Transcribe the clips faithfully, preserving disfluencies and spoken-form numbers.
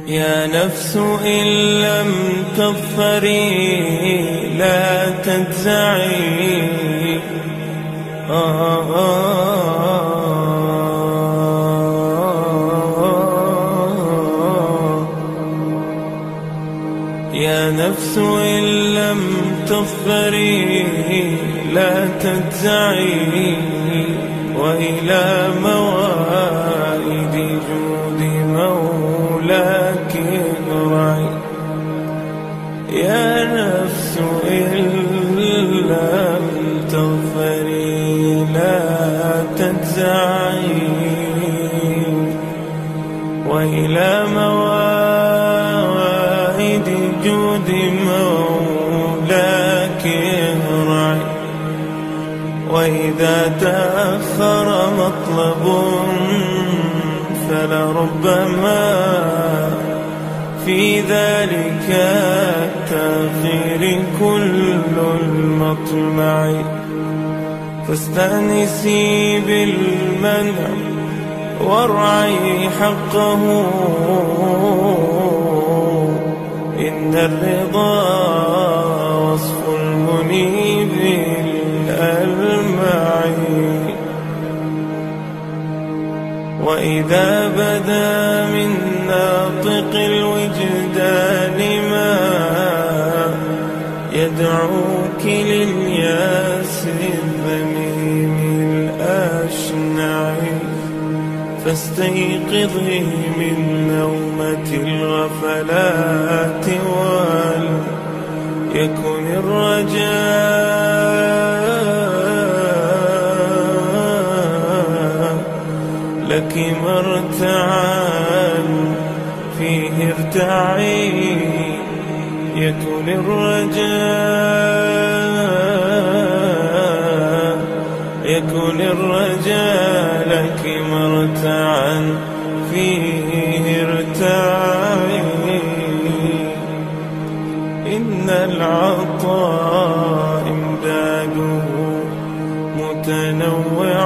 يا نفس إن لم تظفري لا تجزعي. آه آه يا نفس إن لم تظفري لا تجزعي، وإلى موائد جود مولاك ارعي. يا نفس إن لم تظفري لا تجزعي، وإلى موائد جود مولاك ارعي. وإذا تأخر مطلب فلربما في ذلك التأخير كل المطمع. فاستأنسي بالمنع وارعي حقه، إن الرضا وصف المنيب الألمع. وإذا بدا من ناطق الوجدان ما يدعوك للياس الذميم الأشنع، فاستيقظي من نومة الغفلات وليكن الرجاء لك مرتعا فيه ارتعي. يكن الرجاء يكن الرجاء لك مرتعا فيه ارتعي. إن العطاء امداده متنوع،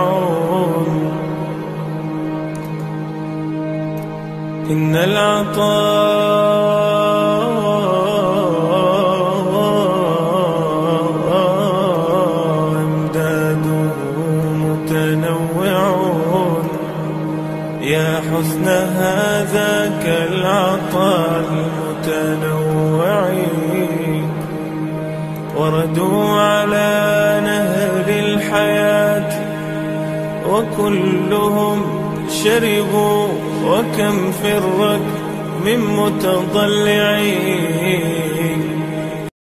إن العطاء امداده متنوع. يا حسن هذاك العطاء المتنوع، وردوا على نهر الحياة وكلهم شربوا، وكم فرت من متضلع